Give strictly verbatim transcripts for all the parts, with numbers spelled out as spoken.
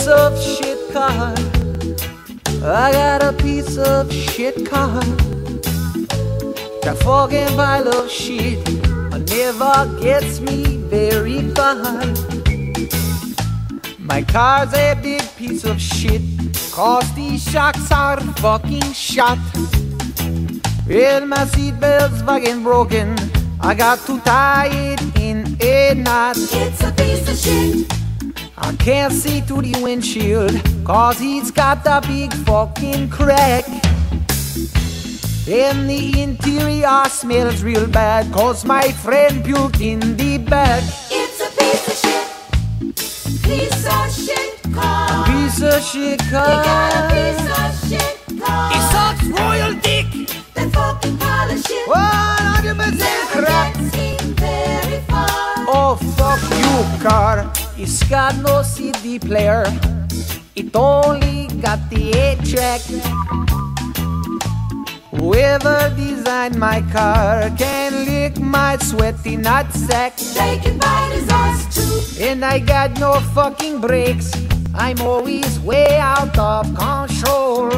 of shit car. I got a piece of shit car. The fucking pile of shit never gets me very far. My car's a big piece of shit, 'cause these shocks are fucking shot. Well, my seatbelt's fucking broken, I got to tie it in a knot. It's a piece of shit. I can't see through the windshield, 'cause he's got a big fucking crack. And the interior smells real bad, 'cause my friend puked in the back. It's a piece of shit. Piece of shit car. Piece of shit car. You got a piece of shit car. It sucks royal dick. That fucking pile of shit one hundred percent never crap. gets him very far. Oh fuck you, car. It's got no C D player, it only got the eight track. Whoever designed my car can lick my sweaty nutsack. They can bite his ass too. And I got no fucking brakes, I'm always way out of control.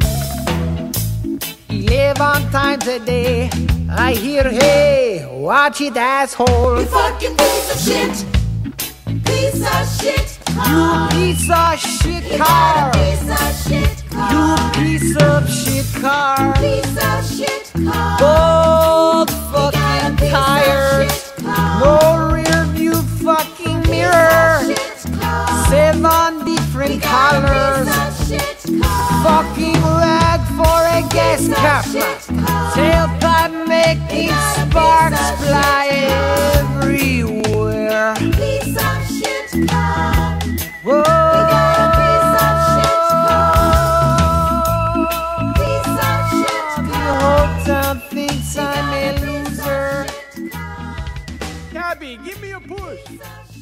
Eleven times a day I hear, hey, watch it asshole. You fucking piece of shit. Piece of shit car. You piece of shit You car. got a piece of shit car. You piece of shit car. Piece of shit car. Both You got a fucking piece of tires, shit car. no rear view fucking mirror, Piece of shit car. seven different You got a colors, piece of shit car. fucking rag for a gas Piece of cap, shit car. tailpipe making You got a sparks piece of fly shit everywhere. Piece of shit car. Whoa. You got a piece of shit car. Piece of shit The car. whole town thinks I'm a loser. Cabby, give me a push.